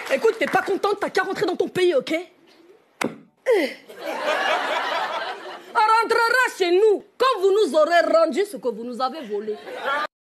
Écoute, t'es pas contente, t'as qu'à rentrer dans ton pays, ok? On rentrera chez nous quand vous nous aurez rendu ce que vous nous avez volé.